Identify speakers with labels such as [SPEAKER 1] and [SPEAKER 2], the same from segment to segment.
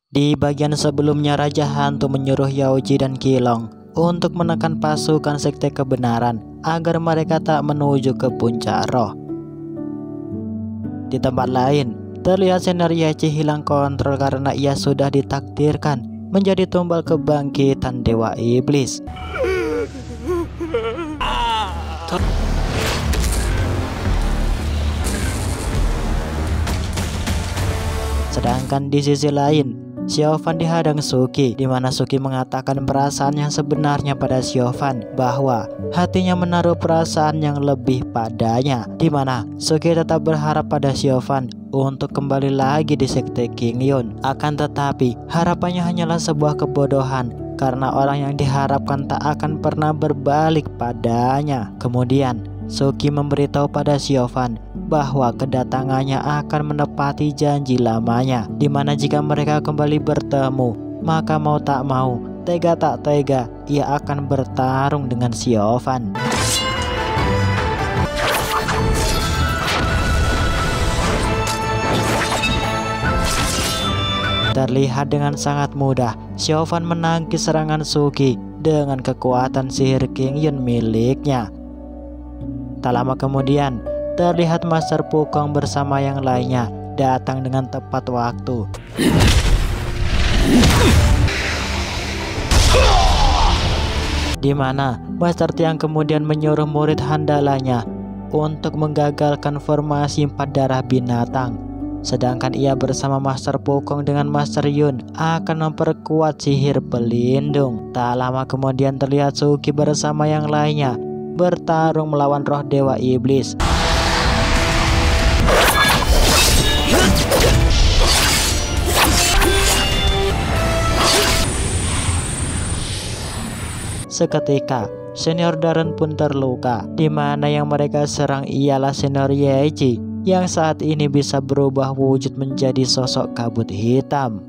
[SPEAKER 1] Di bagian sebelumnya, Raja Hantu menyuruh Yaoji dan Qilong untuk menekan pasukan Sekte Kebenaran agar mereka tak menuju ke puncak roh. Di tempat lain, terlihat senior Yaoji hilang kontrol karena ia sudah ditakdirkan menjadi tumbal kebangkitan Dewa Iblis. Sedangkan di sisi lain, Xiaofan dihadang Suki, di mana Suki mengatakan perasaan yang sebenarnya pada Xiaofan, bahwa hatinya menaruh perasaan yang lebih padanya, di mana Suki tetap berharap pada Xiaofan untuk kembali lagi di Sekte Qingyun. Akan tetapi harapannya hanyalah sebuah kebodohan, karena orang yang diharapkan tak akan pernah berbalik padanya. Kemudian Suki memberitahu pada Xiaofan bahwa kedatangannya akan menepati janji lamanya, di mana jika mereka kembali bertemu, maka mau tak mau, tega tak tega, ia akan bertarung dengan Xiaofan. Terlihat dengan sangat mudah, Xiaofan menangkis serangan Suki dengan kekuatan sihir Qingyun miliknya. Tak lama kemudian, terlihat Master Pukong bersama yang lainnya datang dengan tepat waktu. Di mana Master Tiang kemudian menyuruh murid handalanya untuk menggagalkan formasi 4 darah binatang. Sedangkan ia bersama Master Pukong dengan Master Yun akan memperkuat sihir pelindung. Tak lama kemudian terlihat Suki bersama yang lainnya bertarung melawan roh Dewa Iblis. Seketika senior Darren pun terluka, di mana yang mereka serang ialah senior Yaoji yang saat ini bisa berubah wujud menjadi sosok kabut hitam.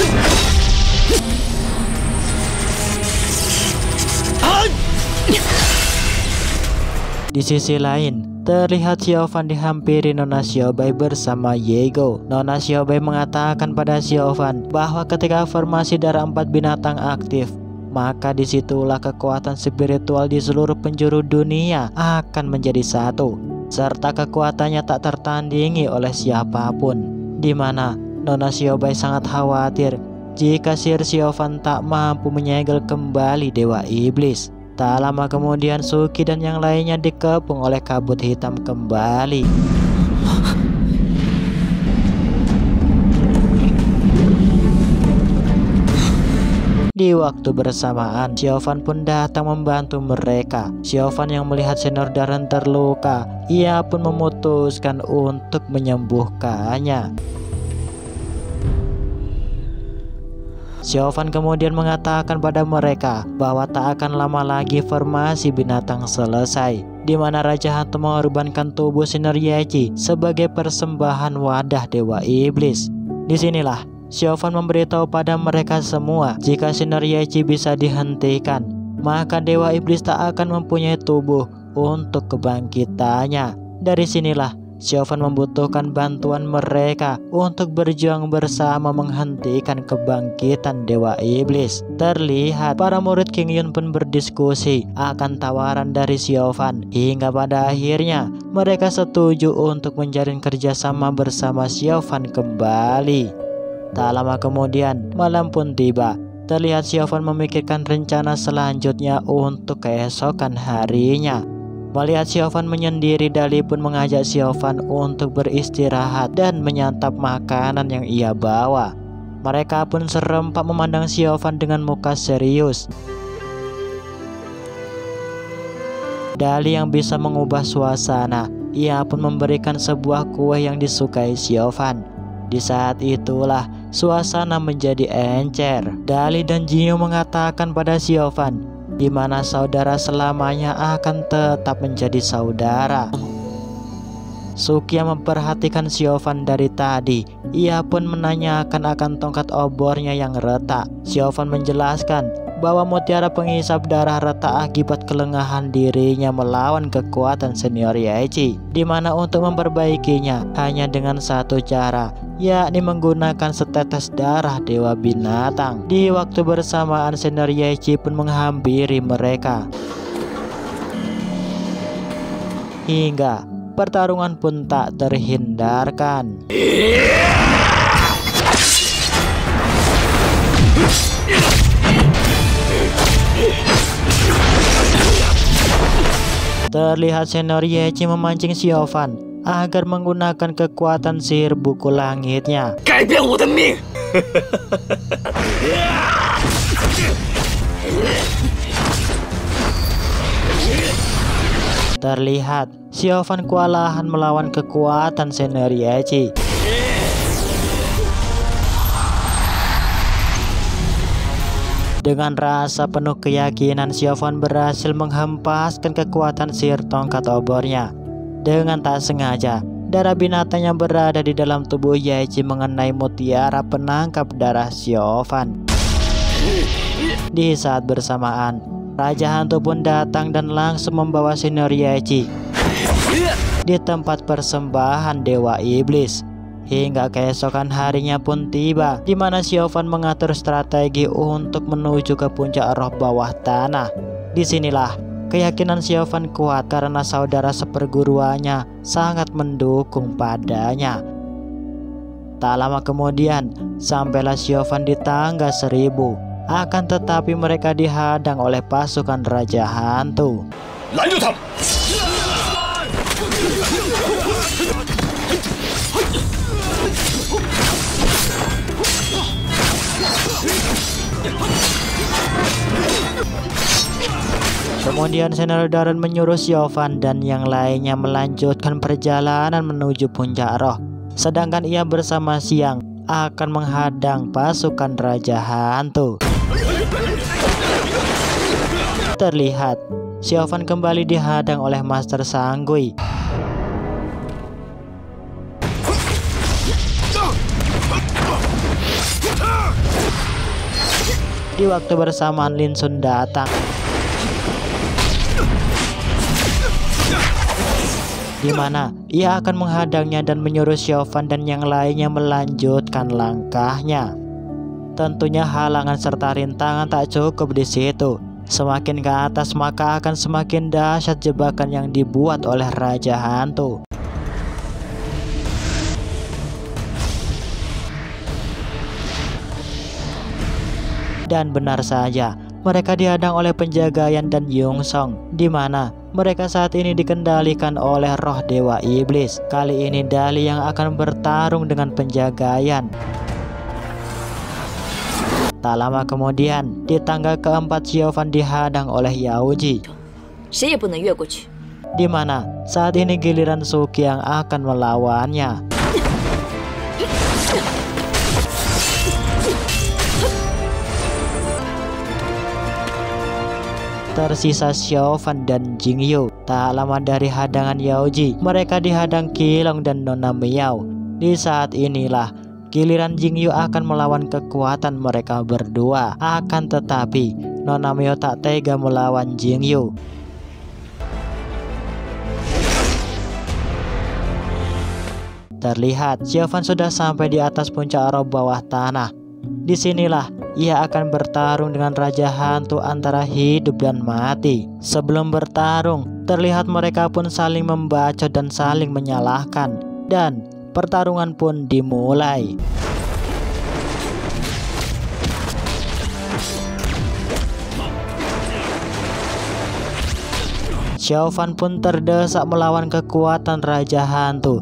[SPEAKER 1] Di sisi lain, terlihat Xiaofan dihampiri Nona Xiaobai bersama Yego. Nona Xiaobai mengatakan pada Xiaofan bahwa ketika formasi darah 4 binatang aktif, maka disitulah kekuatan spiritual di seluruh penjuru dunia akan menjadi satu, serta kekuatannya tak tertandingi oleh siapapun. Di mana Nona Xiaobai sangat khawatir jika sihir Xiaofan tak mampu menyegel kembali Dewa Iblis. Tak lama kemudian Suki dan yang lainnya dikepung oleh kabut hitam kembali. Di waktu bersamaan, Xiaofan pun datang membantu mereka. Xiaofan yang melihat senior Darren terluka, ia pun memutuskan untuk menyembuhkannya. Xiaofan kemudian mengatakan pada mereka bahwa tak akan lama lagi formasi binatang selesai, di mana Raja Hantu mengorbankan tubuh senior Yaoji sebagai persembahan wadah Dewa Iblis. Disinilah Xiaofan memberitahu pada mereka semua jika senior Yaoji bisa dihentikan, maka Dewa Iblis tak akan mempunyai tubuh untuk kebangkitannya. Dari sinilah Xiaofan membutuhkan bantuan mereka untuk berjuang bersama menghentikan kebangkitan Dewa Iblis. Terlihat para murid Qingyun pun berdiskusi akan tawaran dari Xiaofan, hingga pada akhirnya mereka setuju untuk menjalin kerjasama bersama Xiaofan kembali. Tak lama kemudian malam pun tiba. Terlihat Xiaofan memikirkan rencana selanjutnya untuk keesokan harinya. Melihat Xiaofan menyendiri, Dali pun mengajak Xiaofan untuk beristirahat dan menyantap makanan yang ia bawa. Mereka pun serempak memandang Xiaofan dengan muka serius. Dali yang bisa mengubah suasana, ia pun memberikan sebuah kue yang disukai Xiaofan. Di saat itulah suasana menjadi encer. Dali dan Jinyu mengatakan pada Xiaofan di mana saudara selamanya akan tetap menjadi saudara. Suki yang memperhatikan Xiaofan dari tadi, ia pun menanyakan akan tongkat obornya yang retak. Xiaofan menjelaskan bahwa mutiara penghisap darah retak akibat kelengahan dirinya melawan kekuatan senior Yaeji, di mana untuk memperbaikinya hanya dengan satu cara, yakni menggunakan setetes darah dewa binatang. Di waktu bersamaan senior Yaeji pun menghampiri mereka, hingga pertarungan pun tak terhindarkan. Terlihat senior Yaeji memancing Xiaofan agar menggunakan kekuatan sihir buku langitnya. Terlihat Xiaofan kewalahan melawan kekuatan senior Yaeji. Dengan rasa penuh keyakinan, Xiaofan berhasil menghempaskan kekuatan sihir tongkat obornya. Dengan tak sengaja, darah binatang yang berada di dalam tubuh Yaeji mengenai mutiara penangkap darah Xiaofan. Di saat bersamaan, Raja Hantu pun datang dan langsung membawa senior Yaeji di tempat persembahan Dewa Iblis. Hingga keesokan harinya pun tiba, di mana Xiaofan mengatur strategi untuk menuju ke puncak roh bawah tanah. Disinilah keyakinan Xiaofan kuat karena saudara seperguruannya sangat mendukung padanya. Tak lama kemudian, sampailah Xiaofan di tangga 1000. Akan tetapi mereka dihadang oleh pasukan Raja Hantu. Lanjut. Kemudian Senior Darren menyuruh Xiaofan dan yang lainnya melanjutkan perjalanan menuju puncak roh, sedangkan ia bersama Xiang akan menghadang pasukan Raja Hantu. Terlihat Xiaofan kembali dihadang oleh Master Sanggui. Di waktu bersamaan Lin Sun datang, di mana ia akan menghadangnya dan menyuruh Xiaofan dan yang lainnya melanjutkan langkahnya. Tentunya halangan serta rintangan tak cukup di situ. Semakin ke atas maka akan semakin dahsyat jebakan yang dibuat oleh Raja Hantu. Dan benar saja, mereka dihadang oleh Penjagayan dan Yungsong, di mana mereka saat ini dikendalikan oleh roh Dewa Iblis. Kali ini Dali yang akan bertarung dengan Penjagayan. Tak lama kemudian, di tangga keempat Xiaofan dihadang oleh Yaoji, di mana saat ini giliran Suki yang akan melawannya. Tersisa Xiaofan dan Jingyu. Tak lama dari hadangan Yaoji, mereka dihadang Qilong dan Nona Miao. Di saat inilah giliran Jingyu akan melawan kekuatan mereka berdua. Akan tetapi Nona Miao tak tega melawan Jingyu. Terlihat Xiaofan sudah sampai di atas puncak roh bawah tanah. Disinilah ia akan bertarung dengan Raja Hantu antara hidup dan mati. Sebelum bertarung, terlihat mereka pun saling membacot dan saling menyalahkan. Dan pertarungan pun dimulai. Xiaofan pun terdesak melawan kekuatan Raja Hantu.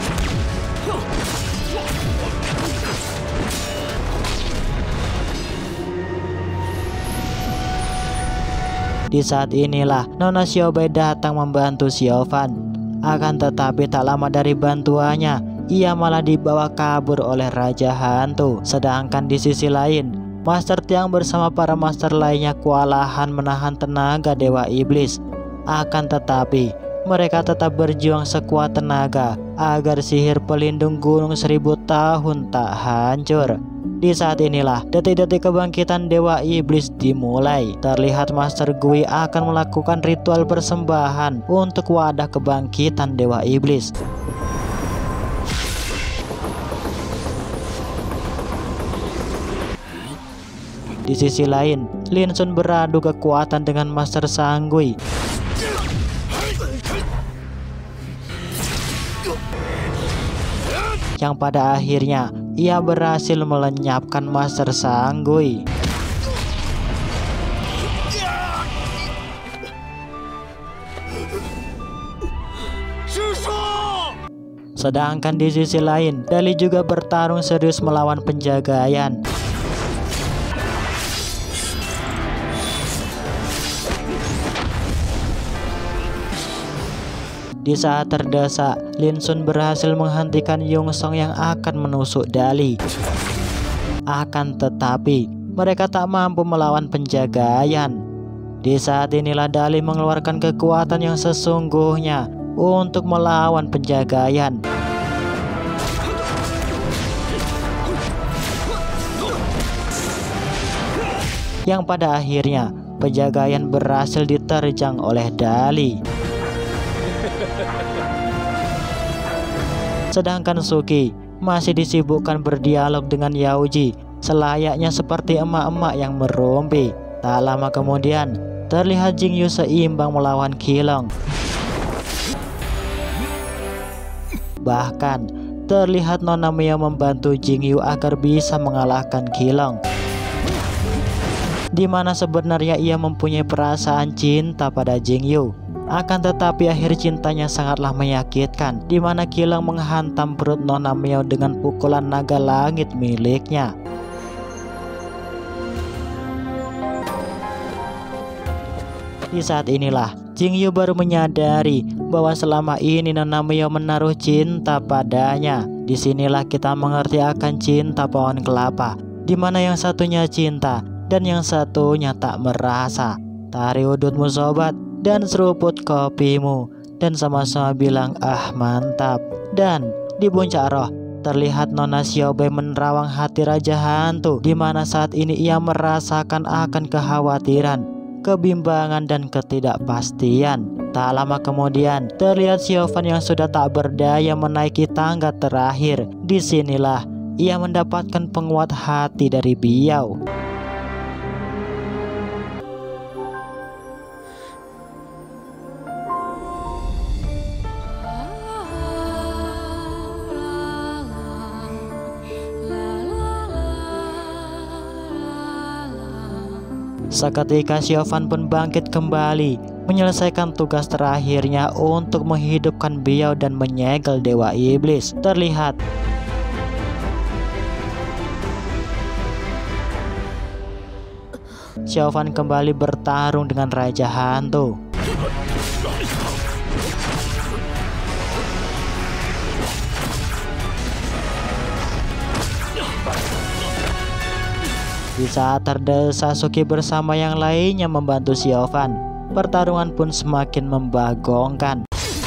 [SPEAKER 1] Di saat inilah Nona Xiaobai datang membantu Xiaofan. Akan tetapi tak lama dari bantuannya, ia malah dibawa kabur oleh Raja Hantu. Sedangkan di sisi lain, Master Tiang bersama para master lainnya kewalahan menahan tenaga Dewa Iblis. Akan tetapi mereka tetap berjuang sekuat tenaga agar sihir pelindung gunung 1000 tahun tak hancur. Di saat inilah detik-detik kebangkitan Dewa Iblis dimulai. Terlihat Master Gui akan melakukan ritual persembahan untuk wadah kebangkitan Dewa Iblis. Di sisi lain, Lin Sun beradu kekuatan dengan Master Sanggui. Yang pada akhirnya ia berhasil melenyapkan Master Sanggui. Sedangkan di sisi lain, Dali juga bertarung serius melawan penjagayan. Di saat terdesak, Lin Sun berhasil menghentikan Yung Song yang akan menusuk Dali. Akan tetapi, mereka tak mampu melawan penjagayan. Di saat inilah Dali mengeluarkan kekuatan yang sesungguhnya untuk melawan penjagayan. Yang pada akhirnya, penjagayan berhasil diterjang oleh Dali. Sedangkan Suki masih disibukkan berdialog dengan Yaoji, selayaknya seperti emak-emak yang merumpi. Tak lama kemudian, terlihat Jingyu seimbang melawan Qilong. Bahkan, terlihat Nona Mio membantu Jingyu agar bisa mengalahkan Qilong. Di mana sebenarnya ia mempunyai perasaan cinta pada Jingyu. Akan tetapi akhir cintanya sangatlah menyakitkan, di mana Qilong menghantam perut Nona Mio dengan pukulan naga langit miliknya. Di saat inilah Jingyu baru menyadari bahwa selama ini Nona Mio menaruh cinta padanya. Disinilah kita mengerti akan cinta pohon kelapa, di mana yang satunya cinta dan yang satunya tak merasa. Tarik udutmu sobat, dan seruput kopimu, dan sama-sama bilang ah mantap. Dan di puncak roh terlihat Nona Xiaobei menerawang hati Raja Hantu, di mana saat ini ia merasakan akan kekhawatiran, kebimbangan dan ketidakpastian. Tak lama kemudian terlihat Xiaofan yang sudah tak berdaya menaiki tangga terakhir. Disinilah ia mendapatkan penguat hati dari Biao. Seketika Xiaofan pun bangkit kembali, menyelesaikan tugas terakhirnya untuk menghidupkan Biao dan menyegel Dewa Iblis. Terlihat Xiaofan kembali bertarung dengan Raja Hantu. Di saat terdesak, Suki bersama yang lainnya membantu Xiaofan. Pertarungan pun semakin membagongkan.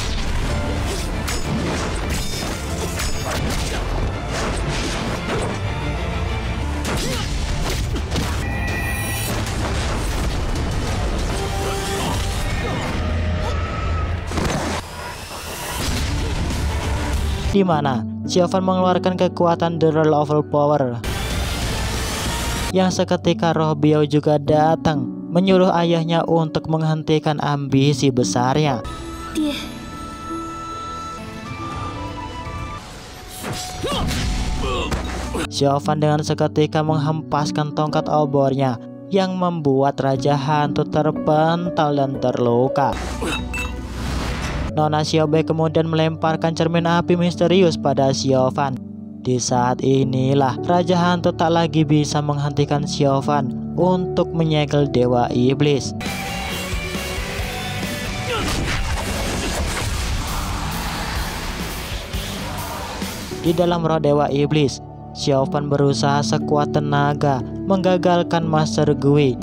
[SPEAKER 1] Di mana Xiaofan mengeluarkan kekuatan The Roll of Power. Yang seketika roh Biao juga datang, menyuruh ayahnya untuk menghentikan ambisi besarnya. Xiaofan dengan seketika menghempaskan tongkat obornya yang membuat Raja Hantu terpental dan terluka. Nona Xiaobei kemudian melemparkan cermin api misterius pada Xiaofan. Di saat inilah Raja Hantu tak lagi bisa menghentikan Xiaofan untuk menyegel Dewa Iblis. Di dalam roh Dewa Iblis, Xiaofan berusaha sekuat tenaga menggagalkan Master Gui.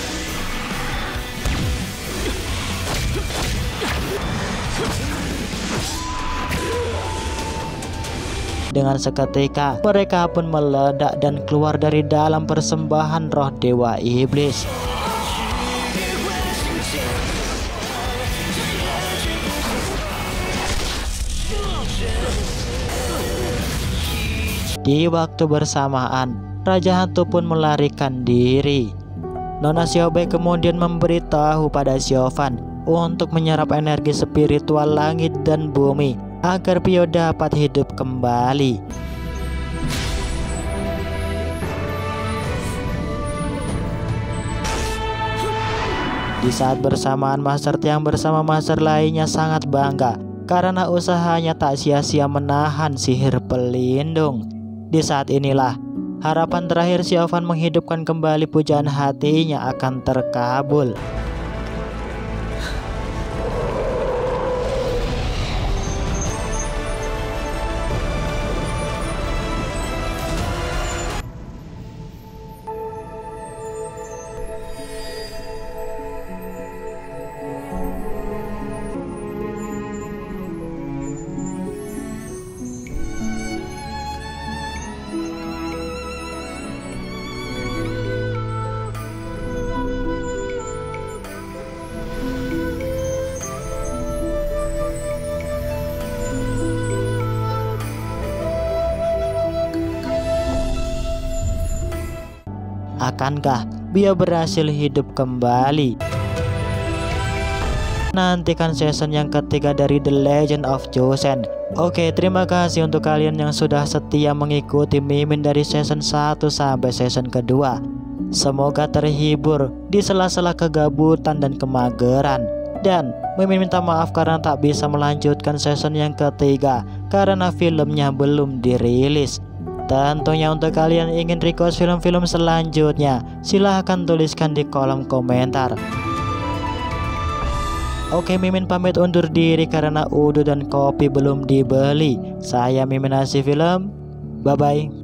[SPEAKER 1] Dengan seketika mereka pun meledak dan keluar dari dalam persembahan roh dewa iblis. Di waktu bersamaan, Raja Hantu pun melarikan diri. Nona Xiaobai kemudian memberitahu pada Xiaofan untuk menyerap energi spiritual langit dan bumi agar Pio dapat hidup kembali. Di saat bersamaan, Master Tiang bersama master lainnya sangat bangga karena usahanya tak sia-sia menahan sihir pelindung. Di saat inilah harapan terakhir Xiaofan menghidupkan kembali pujaan hatinya akan terkabul. Akankah Pio berhasil hidup kembali? Nantikan season yang ketiga dari The Legend of Chosen. Oke, terima kasih untuk kalian yang sudah setia mengikuti Mimin dari season 1 sampai season kedua. Semoga terhibur di sela-sela kegabutan dan kemageran. Dan Mimin minta maaf karena tak bisa melanjutkan season yang ketiga karena filmnya belum dirilis. Tentunya untuk kalian yang ingin request film-film selanjutnya, silahkan tuliskan di kolom komentar. Oke, Mimin pamit undur diri karena uduk dan kopi belum dibeli. Saya Mimin Nasi Film. Bye-bye.